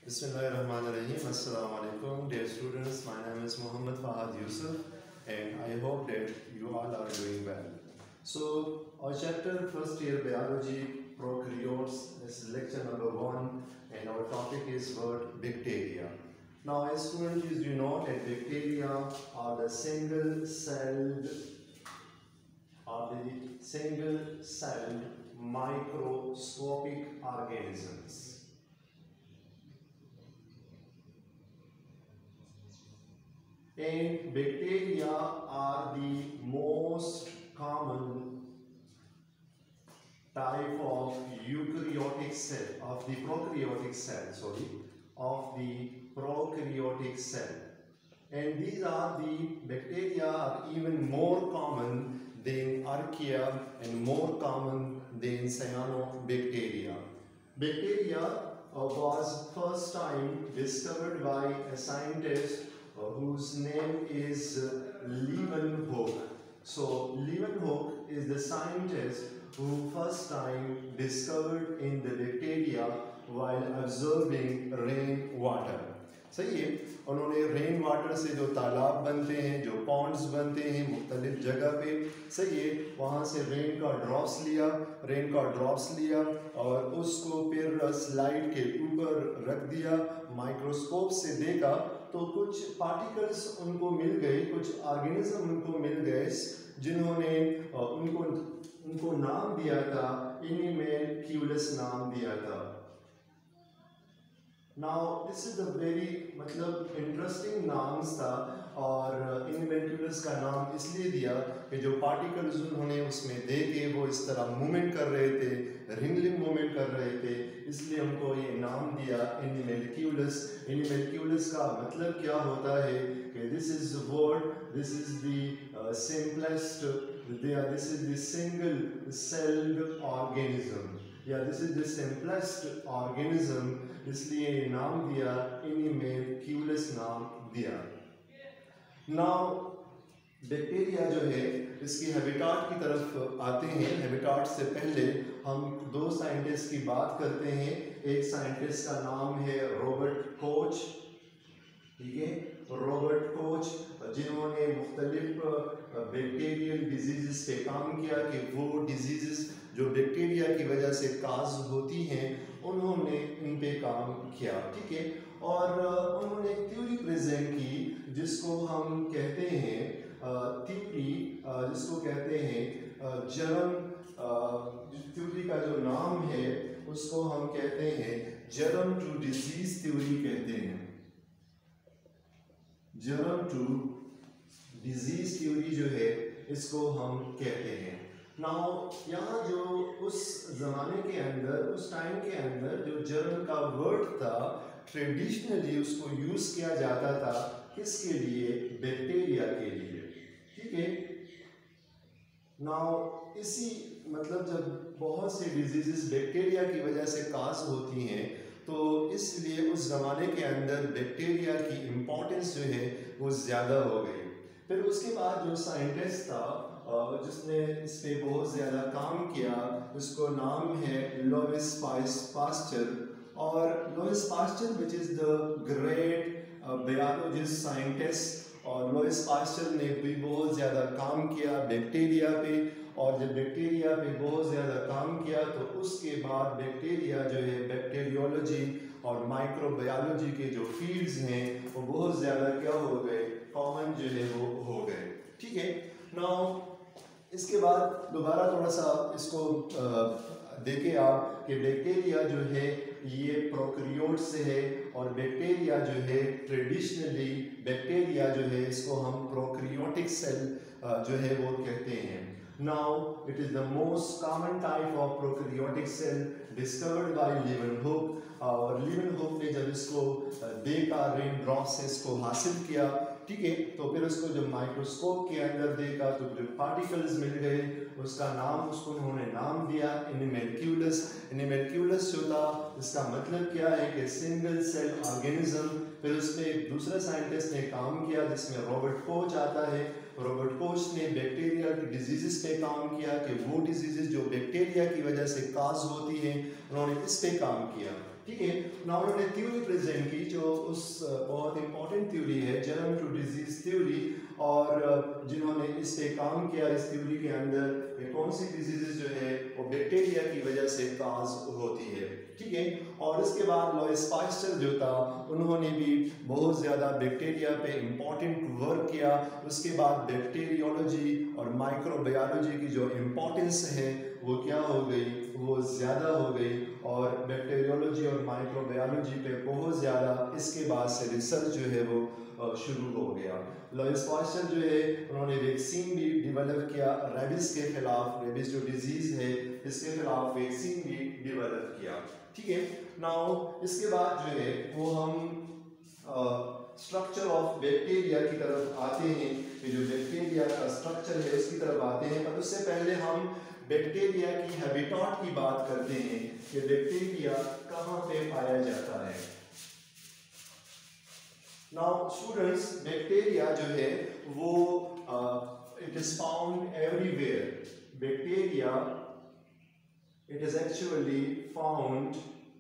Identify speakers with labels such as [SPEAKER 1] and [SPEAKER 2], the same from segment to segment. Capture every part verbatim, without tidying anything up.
[SPEAKER 1] Bismillahirrahmanirrahim. Assalamu alaikum, dear students. My name is Muhammad Fahad Yusuf, and I hope that you all are doing well. So, our chapter first year biology prokaryotes is lecture number one, and our topic is word bacteria. Now, as students, you know that bacteria are the single-celled, are the single-celled microscopic organisms. And bacteria are the most common type of eukaryotic cell, of the prokaryotic cell, sorry, of the prokaryotic cell. And these are the bacteria are even more common than archaea and more common than cyanobacteria. Bacteria uh, was first time discovered by a scientist Uh, whose name is uh, Leeuwenhoek. So Leeuwenhoek is the scientist who first time discovered in the bacteria while observing rain water. सही है, उन्होंने rain water से जो तालाब बनते हैं, जो Pond's बनते हैं मुख्तलिफ जगह पे, सही है, वहाँ से रेन का ड्रॉप्स लिया रेन का ड्रॉप्स लिया और उसको फिर स्लाइड के ऊपर रख दिया, माइक्रोस्कोप से देखा तो कुछ पार्टिकल्स उनको मिल गए, कुछ ऑर्गेनिज्म उनको मिल गए जिन्होंने उनको उनको नाम दिया था एनिमैल्क्यूलस नाम दिया था. Now this is a very मतलब इंटरेस्टिंग नाम था और एनिमैल्क्यूलस का नाम इसलिए दिया कि जो पार्टिकल्स उन्होंने उसमें देखे वो इस तरह मूवमेंट कर रहे थे, रिंगलिंग मूवमेंट कर रहे थे, इसलिए उनको ये नाम दिया एनिमैल्क्यूलस. एनिमैल्क्यूलस का मतलब क्या होता है कि this is word, this is the simplest, this is the single celled organism या this is the simplest organism, इसलिए नाम दिया एनिमैल्क्यूलस नाम दिया. नाउ बैक्टीरिया जो है इसकी हैबिटाट की तरफ आते हैं. हैबिटाट से पहले हम दो साइंटिस्ट की बात करते हैं. एक साइंटिस्ट का नाम है रॉबर्ट कोच, ठीक है, रॉबर्ट कोच, जिन्होंने मुख्तलिफ बैक्टीरियल डिजीज़ पे काम किया कि वो डिजीज़ जो बैक्टीरिया की वजह से काज होती हैं उन्होंने इन पे काम किया, ठीक है. और उन्होंने एक थ्योरी प्रेजेंट की जिसको हम कहते हैं थ्योरी जिसको कहते हैं जर्म, थ्योरी का जो नाम है उसको हम कहते हैं जर्म टू डिजीज थ्योरी कहते हैं. जर्म टू डिजीज थ्योरी जो है इसको हम कहते हैं. नाउ यहाँ जो उस ज़माने के अंदर, उस टाइम के अंदर जो जर्म का वर्ड था ट्रेडिशनली उसको यूज़ किया जाता था किसके लिए? बैक्टीरिया के लिए, ठीक है. नाउ इसी मतलब जब बहुत सी डिजीज़ बैक्टीरिया की वजह से काज होती हैं तो इसलिए उस ज़माने के अंदर बैक्टीरिया की इम्पोर्टेंस जो है वो ज़्यादा हो गई. फिर उसके बाद जो साइंटिस्ट था जिसने इस पे बहुत ज़्यादा काम किया उसको नाम है लुईस पास्चर. और Louis Pasteur which is the great biologist scientist, और लुईस पास्चर ने भी बहुत ज़्यादा काम किया बैक्टीरिया पे. और जब बैक्टीरिया पे बहुत ज़्यादा काम किया तो उसके बाद बैक्टीरिया जो है बैक्टीरियोलॉजी और माइक्रोबायोलॉजी के जो फील्ड्स हैं वो बहुत ज़्यादा क्या हो गए, कॉमन जो है वो हो गए, ठीक है. नाउ इसके बाद दोबारा थोड़ा सा इसको देखें आप कि बैक्टीरिया जो है ये प्रोकैरियोट से है और बैक्टीरिया जो है ट्रेडिशनली बैक्टीरिया जो है इसको हम प्रोकैरियोटिक सेल जो है वो कहते हैं. Now it is the most common type of prokaryotic cell discovered by Leeuwenhoek. और लीवनहोक ने जब इसको देखा, रेन ड्रॉप से इसको हासिल किया, ठीक है, तो फिर उसको जब माइक्रोस्कोप के अंदर देखा तो जो पार्टिकल्स मिल गए उसका नाम उसको उन्होंने नाम दिया एनिमैल्क्यूलस. एनिमैल्क्यूलस जो था इसका मतलब क्या है कि सिंगल सेल ऑर्गेनिज्म. फिर उसमें एक दूसरा साइंटिस्ट ने काम किया जिसमें रॉबर्ट कोच आता है. रॉबर्ट कोच ने बैक्टीरिया की डिजीज़ पे काम किया कि वो डिजीज़ जो बैक्टीरिया की वजह से काज होती हैं उन्होंने इस पे काम किया, ठीक है ना। उन्होंने थ्योरी प्रेजेंट की जो उस बहुत इंपॉर्टेंट थ्योरी है जर्म टू डिजीज थ्योरी, और जिन्होंने इस पे काम किया इस थ्योरी के अंदर ये कौन सी डिजीजेस जो है वो बैक्टीरिया की वजह से काज होती है, ठीक है। और उसके बाद लॉइस पास्चर जो था उन्होंने भी बहुत ज़्यादा बैक्टीरिया पे इम्पॉर्टेंट वर्क किया। उसके बाद बैक्टीरियोलॉजी और माइक्रोबायोलॉजी की जो इम्पोर्टेंस है वो क्या हो गई, वो ज़्यादा हो गई, और बैक्टीरियोलॉजी और माइक्रोबायोलॉजी पे बहुत ज़्यादा इसके बाद से रिसर्च जो है वो शुरू हो गया। लॉइस पास्चर जो है उन्होंने वैक्सीन भी डेवलप किया रेबिस के खिलाफ, रेबिस जो डिजीज़ है इसके खिलाफ वैक्सीन भी डेवलप किया, ठीक है। नाउ इसके बाद जो है वो हम स्ट्रक्चर ऑफ बैक्टीरिया की तरफ आते हैं, कि जो बैक्टीरिया का स्ट्रक्चर है उसकी तरफ आते हैं। पर उससे पहले हम बैक्टीरिया की हैबिटेट की बात करते हैं कि बैक्टीरिया कहाँ पे पाया जाता है। नाउ स्टूडेंट्स, बैक्टीरिया जो है वो it is found everywhere. Bacteria it is actually found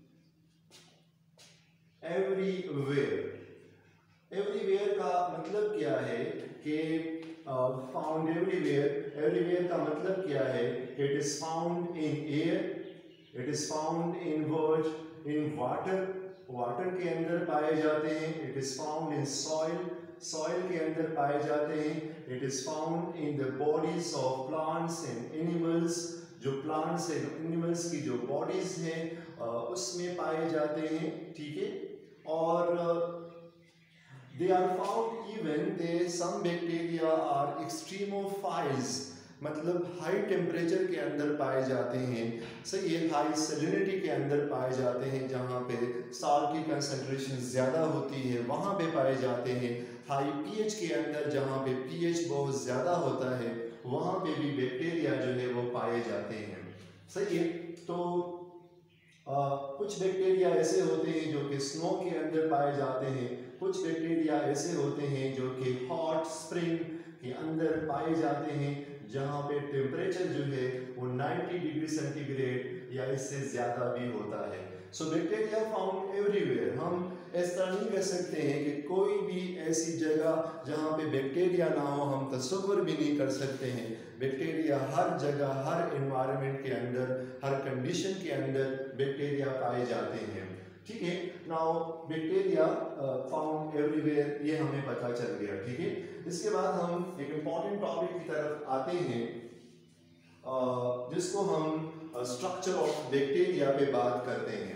[SPEAKER 1] everywhere. Everywhere का मतलब क्या है कि फाउंड एवरीवेयर, एवरीवेयर का मतलब क्या है, it is found in air, it is found in word in water, water के अंदर पाए जाते हैं, it is found in soil, soil के अंदर पाए जाते हैं, it is found in the bodies of plants and animals, जो प्लांट्स एंड एनिमल्स की जो बॉडीज हैं उसमें पाए जाते हैं, ठीक है। और they are found even they some bacteria are extremophiles, मतलब हाई टेम्परेचर के अंदर पाए जाते हैं, सही है, हाई सैलिनिटी के अंदर पाए जाते हैं, जहाँ पे साल्ट की कंसंट्रेशन ज़्यादा होती है वहाँ पे पाए जाते हैं। हाई पीएच के अंदर जहाँ पे पीएच बहुत ज़्यादा होता है वहाँ पे भी बैक्टीरिया जो है वो पाए जाते हैं, सही है। तो आ, कुछ बैक्टीरिया ऐसे होते हैं जो कि स्नो के अंदर पाए जाते हैं, कुछ बैक्टीरिया ऐसे होते हैं जो कि हॉट स्प्रिंग के अंदर पाए जाते हैं, जहाँ पे टेम्परेचर जो है वो नब्बे डिग्री सेंटीग्रेड या इससे ज़्यादा भी होता है। So bacteria found everywhere. हम इस तरह नहीं कह सकते हैं कि कोई भी ऐसी जगह जहाँ पे बैक्टीरिया ना हो हम तस्वर भी नहीं कर सकते हैं। बैक्टीरिया हर जगह, हर एनवायरनमेंट के अंदर, हर कंडीशन के अंदर बैक्टीरिया पाए जाते हैं, ठीक है। नाउ बैक्टीरिया फाउंड एवरीवेयर ये हमें पता चल गया, ठीक है। इसके बाद हम एक इम्पॉर्टेंट टॉपिक की तरफ आते हैं uh, जिसको हम स्ट्रक्चर ऑफ बैक्टीरिया पे बात करते हैं।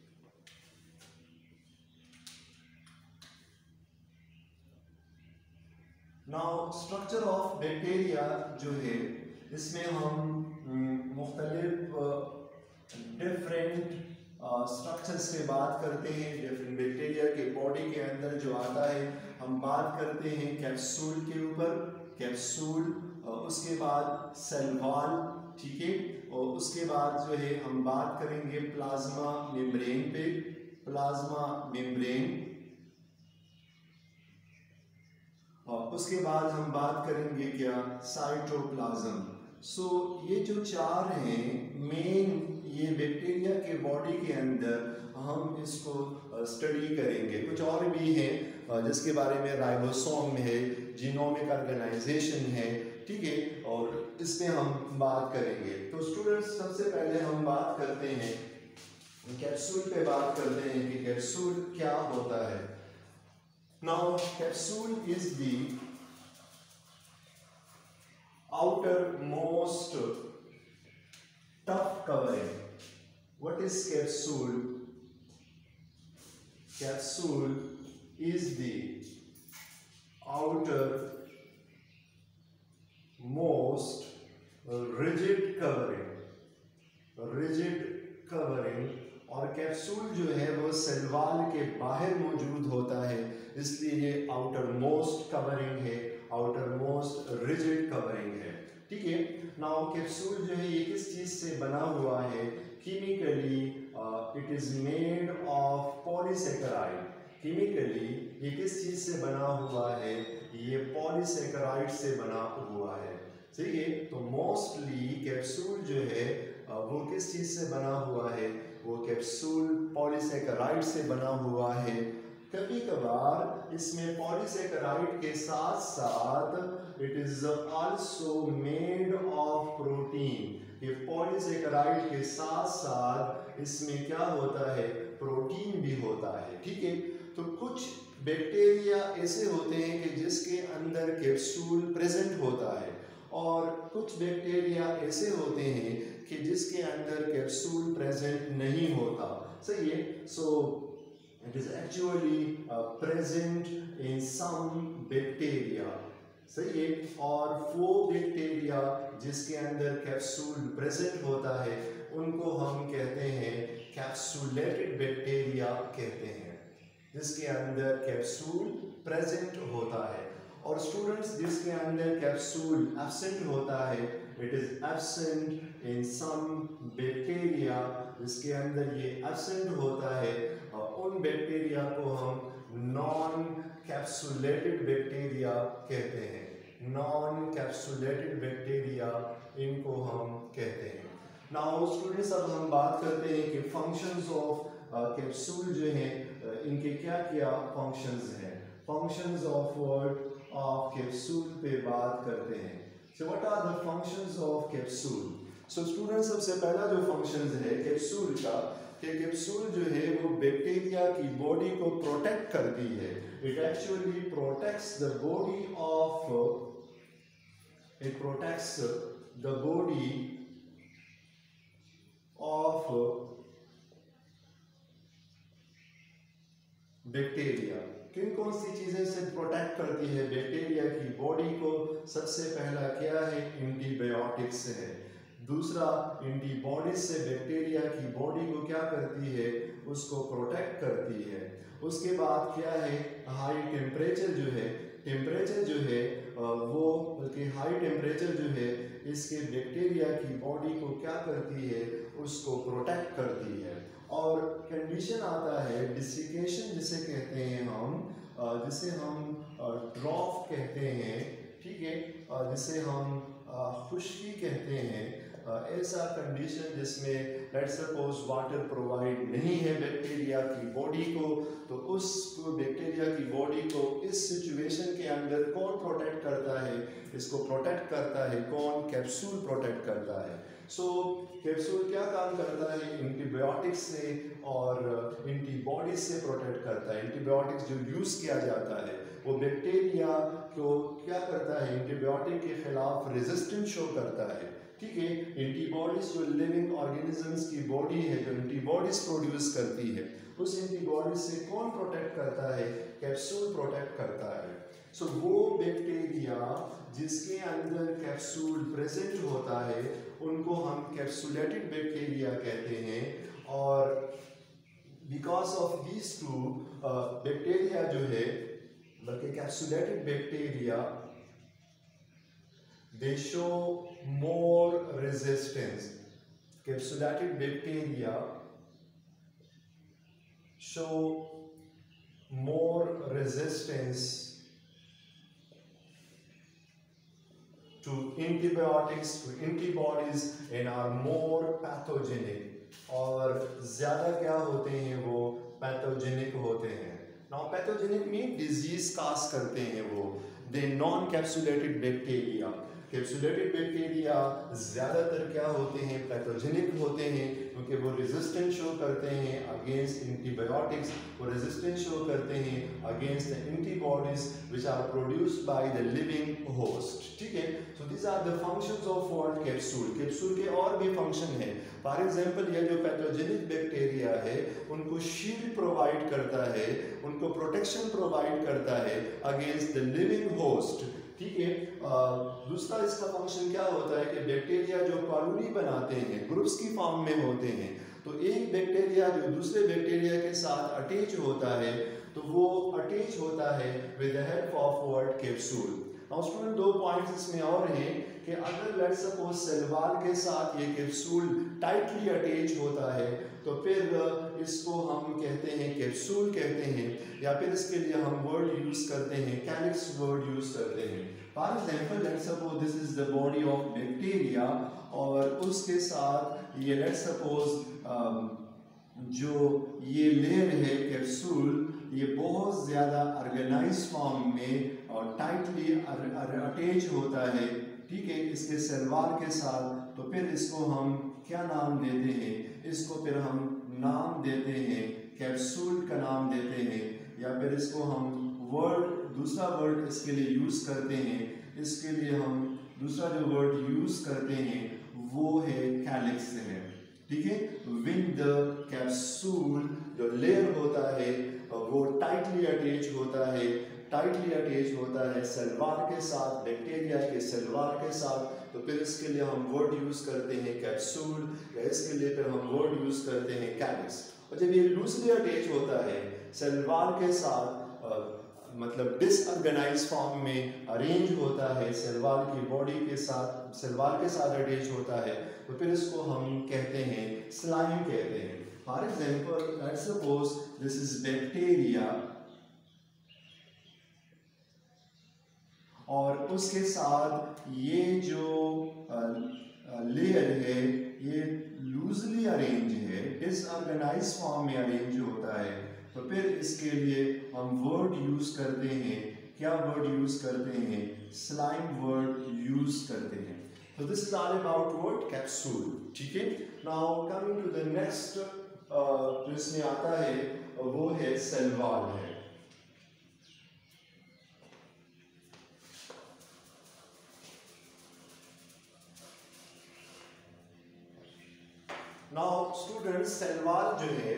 [SPEAKER 1] नाउ स्ट्रक्चर ऑफ बैक्टीरिया जो है इसमें हम मुख्तलिफ डिफरेंट स्ट्रक्चर्स पे बात करते हैं। डिफरेंट बैक्टीरिया के बॉडी के अंदर जो आता है हम बात करते हैं कैप्सूल के ऊपर, कैप्सूल, उसके बाद सेल वॉल, ठीक है, और उसके बाद जो है हम बात करेंगे प्लाज्मा मेम्ब्रेन पे, प्लाज्मा मेम्ब्रेन, और उसके बाद हम बात करेंगे क्या, साइटोप्लाज्म। सो so, ये जो चार हैं मेन, ये बैक्टीरिया के बॉडी के अंदर हम इसको स्टडी करेंगे। कुछ और भी हैं जिसके बारे में राइबोसोम है, जीनोमिक ऑर्गेनाइजेशन है, ठीक है, और इसमें हम बात करेंगे। तो स्टूडेंट्स सबसे पहले हम बात करते हैं कैप्सूल पे बात करते हैं कि कैप्सूल क्या होता है। Now capsule is the outermost tough covering. What is capsule? Capsule is the outermost rigid covering. Rigid covering, और कैप्सूल जो है वो सेल वॉल के बाहर मौजूद होता है, इसलिए ये आउटरमोस्ट कवरिंग है, आउटरमोस्ट रिजिड कवरिंग है, ठीक है। नाउ कैप्सूल जो है ये किस चीज़ से बना हुआ है, chemically it is made of polysaccharide. Chemically ये किस चीज़ से बना हुआ है, ये पॉलीसेकेराइड से बना हुआ है, ठीक है। तो मोस्टली कैप्सूल जो है वो किस चीज़ से बना हुआ है, वो कैप्सूल पॉलीसेकेराइड से बना हुआ है। कभी कभार इसमें पॉलीसेकेराइड के साथ साथ it is also made of protein. ये पॉलीसेकेराइड के साथ साथ इसमें क्या होता है, प्रोटीन भी होता है। ठीक है, तो कुछ बैक्टीरिया ऐसे होते हैं कि जिसके अंदर कैप्सूल प्रेजेंट होता है और कुछ बैक्टीरिया ऐसे होते हैं कि जिसके अंदर कैप्सूल प्रेजेंट नहीं होता। सही है, so it is actually present in some bacteria. सही है, और वो बैक्टीरिया जिसके अंदर कैप्सूल प्रेजेंट होता है उनको हम कहते हैं कैप्सुलेटेड बैक्टीरिया कहते हैं, जिसके अंदर कैप्सूल प्रेजेंट होता है। और स्टूडेंट्स, जिसके अंदर कैप्सूल एब्सेंट होता है, it is absent in some bacteria, जिसके अंदर ये एब्सेंट होता है उन बैक्टीरिया को हम नॉन कैप्सुलेटेड बैक्टीरिया कहते हैं। नॉन कैप्सुलेटेड बैक्टीरिया इनको हम कहते हैं। नाउ स्टूडेंट्स, अब हम बात करते हैं कि फंक्शंस ऑफ कैप्सूल जो हैं, इनके क्या क्या फंक्शंस हैं। Functions of word of capsule पे बात करते हैं। So what are the functions of capsule? So students, सबसे पहला जो फंक्शंस है कैप्सूल का, कि कैप्सूल जो है वो बैक्टीरिया की बॉडी को प्रोटेक्ट करती है। It actually protects the body of it protects the body of bacteria. किन कौन सी चीजें से प्रोटेक्ट करती है बैक्टीरिया की बॉडी को? सबसे पहला क्या है, एंटीबायोटिक्स है। दूसरा, एंटीबॉडीज से बैक्टीरिया की बॉडी को क्या करती है, उसको प्रोटेक्ट करती है। उसके बाद क्या है, हाई टेम्परेचर जो है, टेम्परेचर जो है वो बल्कि हाई टेम्परेचर जो है इसके बैक्टीरिया की बॉडी को क्या करती है, उसको प्रोटेक्ट करती है। और कंडीशन आता है डिसिकेशन जिसे कहते हैं हम, जिसे हम ड्रॉप कहते हैं। ठीक है, जिसे हम खुश्की कहते हैं। ऐसा कंडीशन जिसमें लेट्स सपोज वाटर प्रोवाइड नहीं है बैक्टीरिया की बॉडी को, तो उस बैक्टीरिया की बॉडी को इस सिचुएशन के अंदर कौन प्रोटेक्ट करता है? इसको प्रोटेक्ट करता है कौन? कैप्सूल प्रोटेक्ट करता है। सो so, कैप्सूल क्या काम करता है? एंटीबायोटिक्स से और एंटीबॉडीज से प्रोटेक्ट करता है। एंटीबायोटिक्स जो यूज किया जाता है वो बैक्टीरिया को क्या करता है, एंटीबायोटिक के खिलाफ रेजिस्टेंस शो करता है। ठीक है, एंटीबॉडीज जो लिविंग ऑर्गेनिजम्स की बॉडी है, जो एंटीबॉडीज प्रोड्यूस करती है, उस एंटीबॉडीज से कौन प्रोटेक्ट करता है? कैप्सूल प्रोटेक्ट करता है। सो so, वो बैक्टीरिया जिसके अंदर कैप्सूल प्रेजेंट होता है उनको हम कैप्सुलेटेड बैक्टीरिया कहते हैं। और because of these two bacteria जो है, बल्कि capsulated bacteria, they show more resistance. Capsulated bacteria show more resistance to antibiotics, to antibodies, and are more pathogenic. और ज़्यादा क्या होते हैं, वो पैथोजेनिक होते हैं। Now pathogenic mean disease काज करते हैं वो। They non-capsulated bacteria, capsulated bacteria ज़्यादातर क्या होते हैं, पैथोजेनिक होते हैं, क्योंकि वो रेजिस्टेंस शो करते हैं अगेंस्ट एंटीबायोटिक्स, वो रेजिस्टेंस शो करते हैं against the antibodies which are produced by the living host. ठीक है, so this are the functions of what capsule. Capsule के और भी फंक्शन है। फॉर एग्जांपल, ये जो पैथोजेनिक बैक्टीरिया है उनको शील्ड प्रोवाइड करता है, उनको प्रोटेक्शन प्रोवाइड करता है अगेंस्ट द लिविंग होस्ट। ठीक है, दूसरा इसका फंक्शन क्या होता है कि बैक्टीरिया जो कॉलोनी बनाते हैं, ग्रुप्स की फॉर्म में होते हैं, तो एक बैक्टीरिया जो दूसरे बैक्टीरिया के साथ अटैच होता है तो वो अटैच होता है with the help of what capsule. Now student, दो पॉइंट्स इसमें और हैं कि अगर लेट्स सपोज सेल वॉल के साथ ये कैप्सूल टाइटली अटैच होता है तो फिर इसको हम कहते हैं कैप्सूल कहते हैं, या फिर इसके लिए हम वर्ड यूज करते हैं कैलिक्स वर्ड यूज करते हैं। For example, let's suppose this is the body of bacteria और उसके साथ ये लेट्स सपोज जो ये लेयर है कैप्सूल, ये बहुत ज़्यादा ऑर्गेनाइज फॉर्म में और टाइटली अटैच होता है, ठीक है, इसके सेल वॉल के साथ। तो फिर इसको हम क्या नाम देते हैं, इसको फिर हम नाम देते हैं कैप्सूल का नाम देते हैं, या फिर इसको हम वर्ड दूसरा वर्ड इसके लिए यूज़ करते हैं। इसके लिए हम दूसरा जो वर्ड यूज़ करते हैं वो है कैलिक्स है, ठीक है। विन द कैप्सूल जो लेयर होता है वो टाइटली अटैच होता है, टाइटली अटैच होता है सेल वॉल के साथ, बैक्टीरिया के सेल वॉल के साथ। तो फिर इसके लिए हम वर्ड यूज़ करते हैं कैप्सूल, या इसके लिए फिर हम वर्ड यूज़ करते हैं कैलिक्स। और जब ये लूजली अटैच होता है सेल वॉल के साथ, आ, मतलब डिसऑर्गेनाइज फॉर्म में अरेंज होता है, सेल वॉल की बॉडी के साथ, सेल वॉल के साथ अटैच होता है, तो फिर इसको हम कहते हैं स्लाइम कहते हैं। For example let's suppose this is bacteria, और उसके साथ ये जो लेयर है ये लूजली अरेंज है, डिसऑर्गेनाइज फॉर्म में अरेंज होता है। तो फिर इसके लिए हम वर्ड यूज करते हैं, क्या वर्ड यूज करते हैं, स्लाइम वर्ड यूज करते हैं। तो this is all about word capsule, ठीक है। Now coming to the next जो इसमें आता है वो है सेल वॉल है। नाउ स्टूडेंट्स, सेल वॉल जो है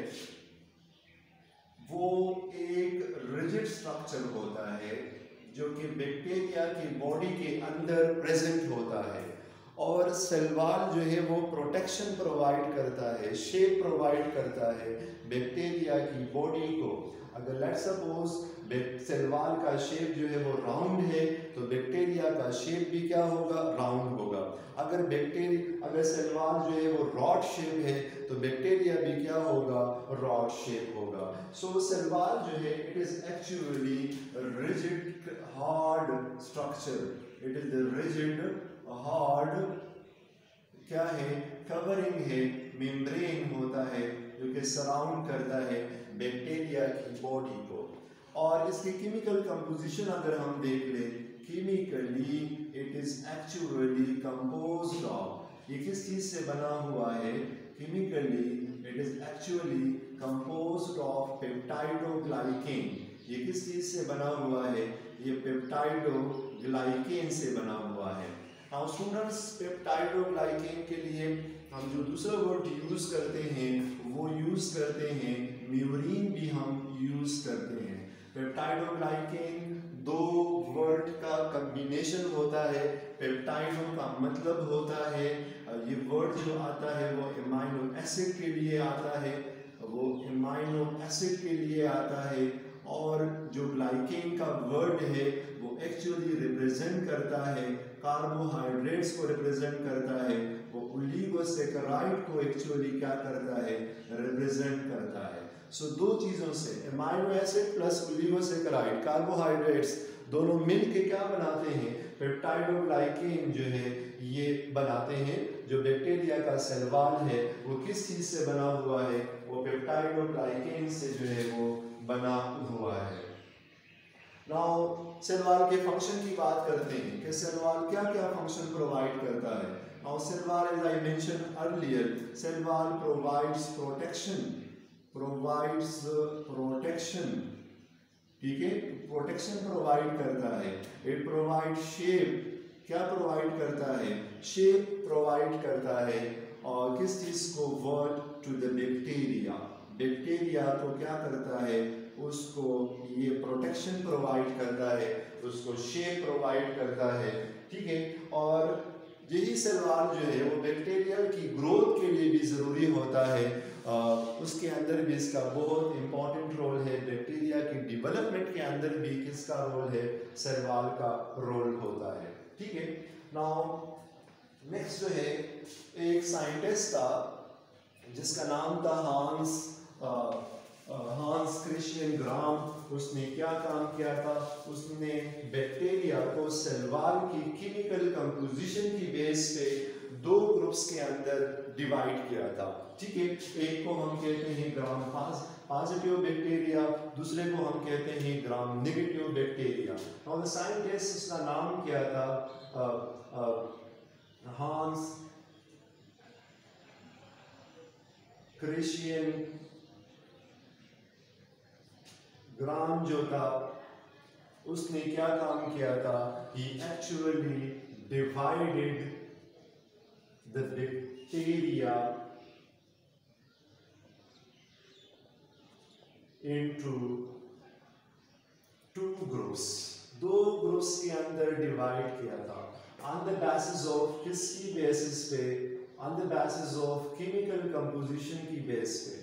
[SPEAKER 1] वो एक रिजिड स्ट्रक्चर होता है जो कि बैक्टीरिया की बॉडी के अंदर प्रेजेंट होता है, और सेल वॉल जो है वो प्रोटेक्शन प्रोवाइड करता है, शेप प्रोवाइड करता है बैक्टीरिया की बॉडी को। अगर लेट्स सपोज सेल वॉल का शेप जो है वो राउंड है तो बैक्टीरिया का शेप भी क्या होगा, राउंड होगा। अगर बैक्टीरिया अगर सेल वॉल जो है वो रॉड शेप है तो बैक्टीरिया भी क्या होगा, रॉड शेप होगा। सो सेल वॉल जो है it is actually rigid hard structure, it is the rigid hard क्या है, कवरिंग है, मेम्ब्रेन होता है जो कि सराउंड करता है बैक्टीरिया की बॉडी को। और इसकी केमिकल कंपोजिशन अगर हम देख लें, chemically it is actually composed of, ये किस चीज से बना हुआ है, chemically it is actually composed of peptidoglycan. ये किस चीज से बना हुआ है, ये पेप्टाइडोग्लाइकेन से बना हुआ है। नाउ स्टूडेंट्स, पेप्टाइडोग्लाइकेन के लिए हम जो दूसरा वर्ड यूज करते हैं वो यूज करते हैं म्यूरिन, भी हम यूज करते हैं। पेप्टाइडोग्लाइकेन दो वर्ड का कॉम्बिनेशन होता है। पेप्टाइडो का मतलब होता है, ये वर्ड जो आता है वो एमाइनो एसिड के लिए आता है, वो एमाइनो एसिड के लिए आता है। और जो ग्लाइकेन का वर्ड है वो एक्चुअली रिप्रेजेंट करता है कार्बोहाइड्रेट्स को रिप्रेजेंट करता है, वो ओलिगोसैकेराइड को एक्चुअली क्या करता है, रिप्रेजेंट करता है। सो so, दो चीज़ों से amino acid plus oligosaccharide carbohydrates दोनों मिलके क्या बनाते हैं, पेप्टाइडोग्लाइकेन जो है ये बनाते हैं। जो बैक्टीरिया का सेल वॉल है वो किस चीज़ से बना हुआ है, वो पेप्टाइडोग्लाइकेन से जो है वो बना हुआ है। नाउ सेल वॉल के फंक्शन की बात करते हैं कि सेल वॉल क्या क्या फंक्शन प्रोवाइड करता है। Now cell wall, as I mention earlier, cell wall provides protection, provides protection, ठीक है, प्रोटेक्शन प्रोवाइड करता है। इट प्रोवाइड शेप, क्या प्रोवाइड करता है, शेप प्रोवाइड करता है। और किस चीज को, word to the bacteria, bacteria को क्या करता है, उसको ये प्रोटेक्शन प्रोवाइड करता है, उसको शेप प्रोवाइड करता है, ठीक है। और यही सेल वॉल जो है वो बैक्टीरिया की ग्रोथ के लिए भी ज़रूरी होता है, आ, उसके अंदर भी इसका बहुत इम्पॉर्टेंट रोल है। बैक्टीरिया की डेवलपमेंट के अंदर भी किसका रोल है, सेल वॉल का रोल होता है, ठीक है। नाउ नेक्स्ट जो है, एक साइंटिस्ट था जिसका नाम था हांस हांस क्रिश्चियन ग्राम। उसने क्या काम किया था, उसने बैक्टीरिया को सेल वॉल की केमिकल कंपोजिशन की बेस पे दो ग्रुप्स के अंदर डिवाइड किया था। ठीक है, एक को हम कहते हैं ग्राम पॉजिटिव बैक्टीरिया, दूसरे को हम कहते हैं ग्राम नेगेटिव बैक्टीरिया। और साइंटिस्ट उसका नाम क्या था, हांस क्रिश्चियन ग्राम जो था उसने क्या काम किया था, he actually divided the bacteria into two groups, दो ग्रुप्स के अंदर डिवाइड किया था, on the basis of किसकी बेसिस पे, on the basis of chemical composition की बेस पे।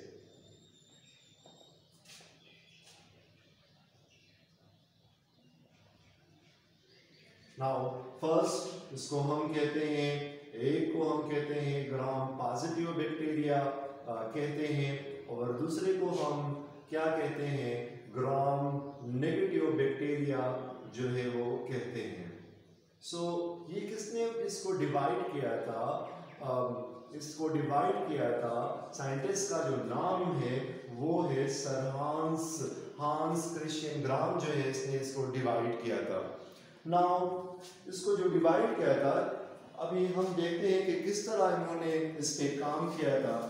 [SPEAKER 1] नाउ फर्स्ट इसको हम कहते हैं, एक को हम कहते हैं ग्राम पॉजिटिव बैक्टीरिया कहते हैं, और दूसरे को हम क्या कहते हैं, ग्राम नेगेटिव बैक्टीरिया जो है वो कहते हैं। सो so, ये किसने इसको डिवाइड किया था, uh, इसको डिवाइड किया था, साइंटिस्ट का जो नाम है वो है सर हांस हांस क्रिश्चियन ग्राम जो है, इसने इसको डिवाइड किया था। नाउ इसको जो डिवाइड किया था, अभी हम देखते हैं कि किस तरह इन्होंने इस पे काम किया था।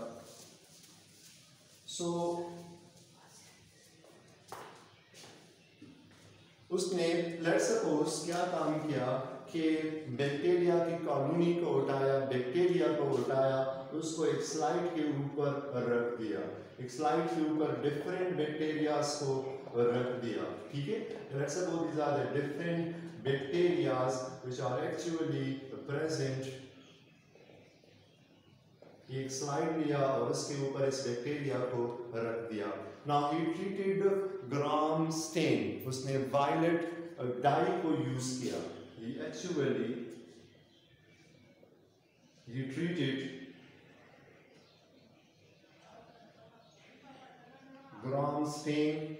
[SPEAKER 1] सो so, उसने लेट्स सपोज क्या काम किया कि बैक्टीरिया की कॉलोनी को उठाया, बैक्टीरिया को उठाया, उसको एक स्लाइड के ऊपर रख दिया, एक स्लाइड के ऊपर डिफरेंट बैक्टीरियाज को रख दिया। ठीक है, let's suppose these are the different bacterias which are actually present। एक स्लाइड लिया और उसके ऊपर इस बैक्टीरिया को रख दिया। Now he treated gram stain, उसने वायलेट डाई को यूज किया। He actually he treated gram stain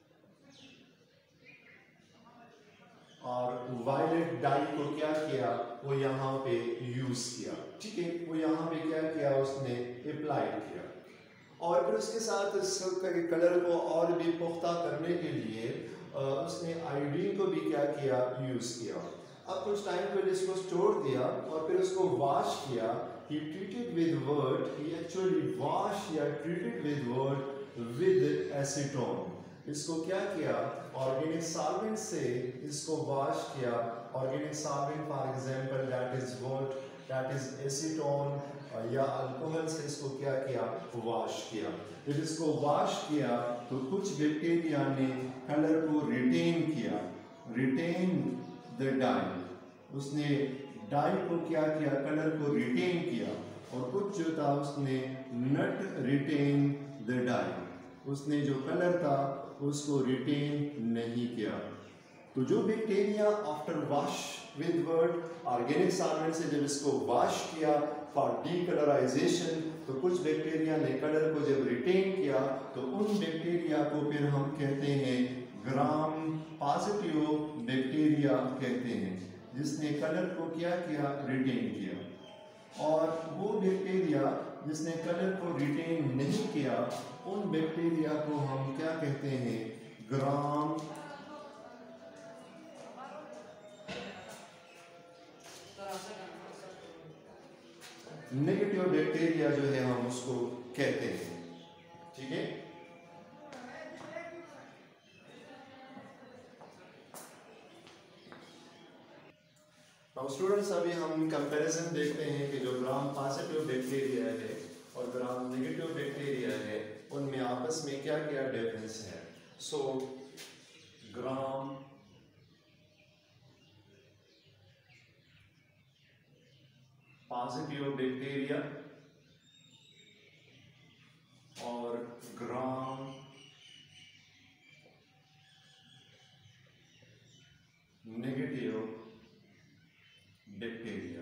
[SPEAKER 1] और वायलेट डाई को क्या किया, वो यहाँ पे यूज किया। ठीक है, वो यहाँ पे क्या किया, उसने अप्लाई किया, और फिर उसके साथ इस कलर को और भी पुख्ता करने के लिए उसने आयोडीन को भी क्या किया, यूज किया। अब कुछ टाइम के लिए इसको स्टोर दिया और फिर उसको वॉश किया। he treated with word he actually wash या treated with word with acetone। इसको क्या किया, ऑर्गेनिक सॉल्वेंट से इसको वॉश किया। Organic solvent for example that is what, that is acetone या अल्कोहल से इसको क्या किया, वॉश किया। जब इसको वॉश किया तो कुछ बैक्टीरिया ने कलर को रिटेन किया, रिटेन द डाई, उसने डाई को क्या किया, कलर को रिटेन किया, और कुछ जो था उसने नट रिटेन द डाई, उसने जो कलर था उसको रिटेन नहीं किया। तो जो bacteria after wash with word organic solvent से जब इसको वॉश किया फॉर डीकलराइजेशन, तो कुछ बैक्टीरिया ने कलर को जब रिटेन किया तो उन बैक्टीरिया को फिर हम कहते हैं ग्राम पॉजिटिव बैक्टीरिया कहते हैं, जिसने कलर को क्या किया, रिटेन किया। और वो बैक्टीरिया जिसने कलर को रिटेन नहीं किया, उन बैक्टीरिया को हम क्या कहते हैं, ग्राम नेगेटिव बैक्टीरिया जो है हम उसको कहते हैं। ठीक है, अब स्टूडेंट्स अभी हम कंपैरिजन देखते हैं कि जो ग्राम पॉजिटिव बैक्टीरिया है और ग्राम नेगेटिव बैक्टीरिया है, उनमें आपस में क्या क्या डिफरेंस है। सो ग्राम पॉजिटिव बैक्टीरिया और ग्राम नेगेटिव बैक्टीरिया।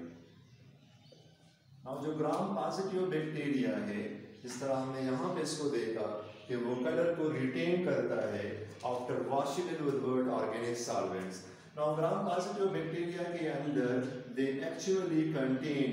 [SPEAKER 1] अब जो ग्राम पॉजिटिव बैक्टीरिया है, इस तरह हमने यहाँ पे इसको देखा कि वो कलर को रिटेन करता है after washing it with word organic solvents. Now gram positive bacteria के अंदर they actually contain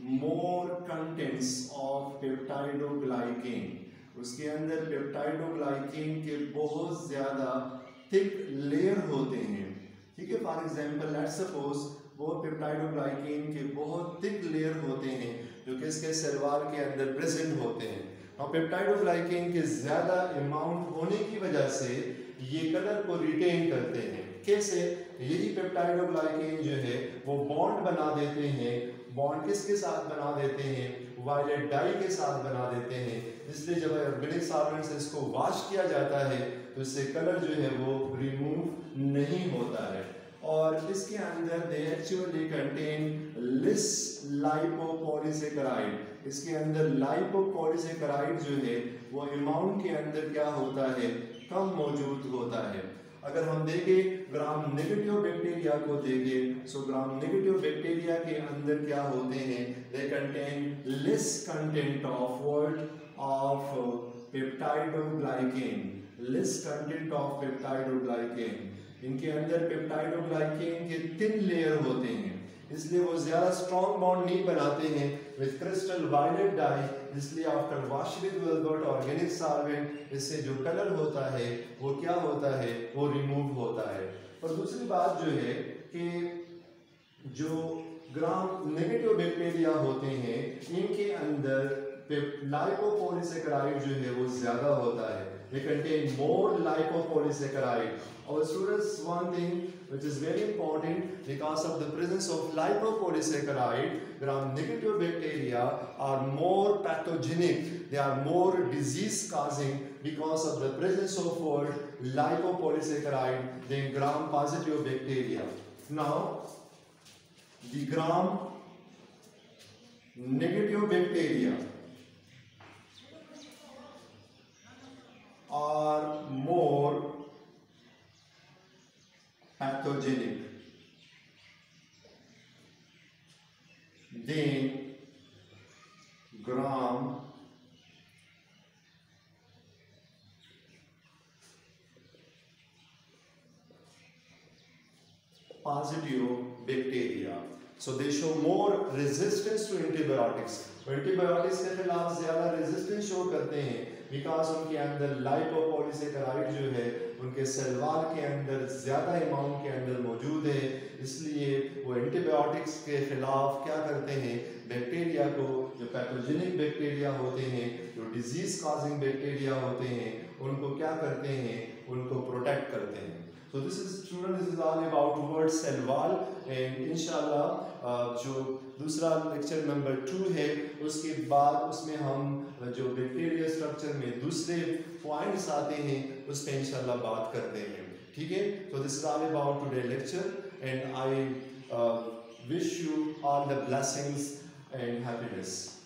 [SPEAKER 1] more contents of peptidoglycan, उसके अंदर पेप्टाइडोग्लाइकेन के बहुत ज़्यादा थिक लेयर होते हैं। ठीक है, फॉर एग्जांपल लेट्स सपोज वो पेप्टाइडोग्लाइकेन के बहुत थिक लेयर होते हैं जो कि इसके सेल वॉल के अंदर प्रेजेंट होते हैं। और पेप्टाइडोग्लाइकेन के ज़्यादा अमाउंट होने की वजह से ये कलर को रिटेन करते हैं। कैसे? यही पेप्टाइडोग्लाइकेन जो है वो बॉन्ड बना देते हैं। बॉन्ड किसके साथ बना देते हैं? वायलेट डाई के साथ बना देते हैं। इसलिए जब ऑर्गेनिक सॉल्वेंट से इसको वॉश किया जाता है तो इससे कलर जो है वो रिमूव नहीं होता है। और इसके अंदर they actually contain less lipopolysaccharide, इसके अंदर लाइपोपॉलीसेकेराइड जो है वो अमाउंट के अंदर क्या होता है? कम मौजूद होता है। अगर हम देखें ग्राम नेगेटिव बैक्टीरिया को देखें, सो ग्राम नेगेटिव बैक्टीरिया के अंदर क्या होते हैं? They contain less content of word of peptidoglycan, less content of peptidoglycan. इनके अंदर पेप्टाइडोग्लाइकेन के थिन लेयर होते हैं, इसलिए वो ज्यादा स्ट्रॉन्ग बॉन्ड नहीं बनाते हैं विद क्रिस्टल वायलेट डाई। इसलिए after wash with velvet organic solvent इससे जो कलर होता है वो क्या होता है? वो रिमूव होता है। और दूसरी बात जो है कि जो ग्राम नेगेटिव बैक्टीरिया होते हैं इनके अंदर लाइपोपॉलीसेकेराइड जो है वो ज्यादा होता है। They contain more lipopolysaccharide. Our students, one thing which is very important, because of the presence of lipopolysaccharide, gram-negative bacteria are more pathogenic. They are more disease-causing because of the presence of what? Lipopolysaccharide than gram-positive bacteria. Now, the gram-negative bacteria are more pathogenic than gram positive bacteria. So they show more resistance to antibiotics. Antibiotics के खिलाफ ज्यादा resistance show करते हैं because उनके अंदर lipopolysaccharide जो है उनके सेल वॉल के अंदर ज्यादा अमाउंट के अंदर मौजूद है। इसलिए वो एंटीबायोटिक्स के खिलाफ क्या करते हैं? बैक्टीरिया को, जो पैथोजेनिक बैक्टीरिया होते हैं, जो डिजीज कॉजिंग बैक्टीरिया होते हैं, उनको क्या करते हैं? उनको प्रोटेक्ट करते हैं। So this is student, this is all about word cell wall, and इंशाल्लाह जो दूसरा लेक्चर नंबर टू है उसके बाद उसमें हम जो बैक्टीरिया स्ट्रक्चर में दूसरे पॉइंट्स आते हैं उस पर इंशाल्लाह बात करते हैं। ठीक है, so this is all about today lecture, and I uh, wish you all the blessings and happiness.